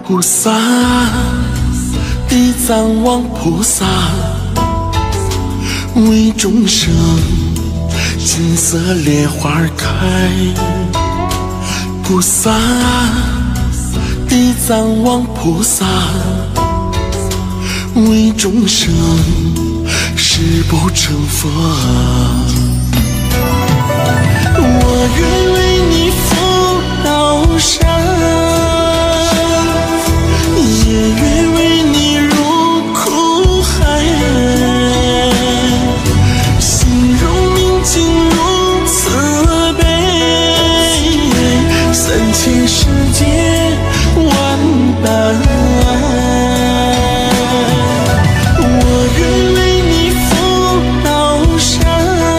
菩萨，地藏王菩萨，为众生金色莲花开。菩萨，地藏王菩萨，为众生誓不成佛。我愿为你赴刀山，也愿为你入苦海。心容明镜如慈悲，三千世界万般爱。我愿为你赴刀山，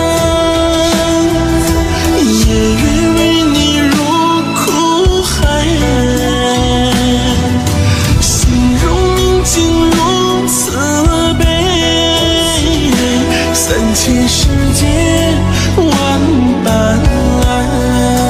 也愿为你入苦海。心容明镜如慈悲，三千世界万般爱。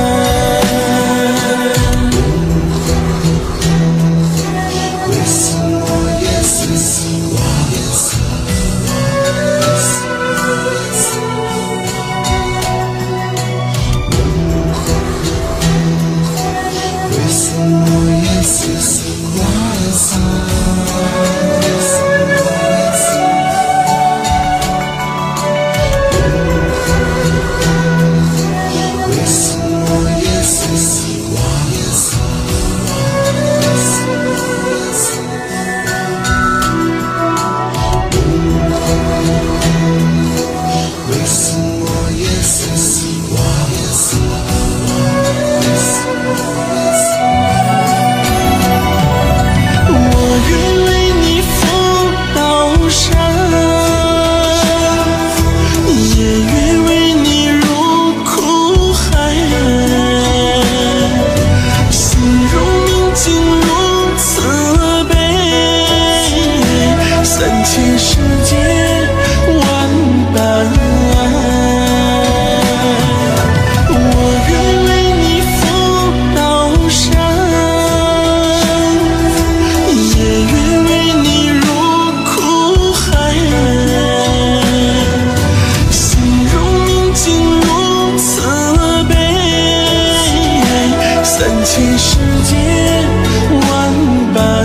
三千世界万般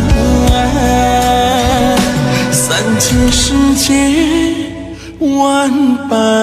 爱，三千世界万般。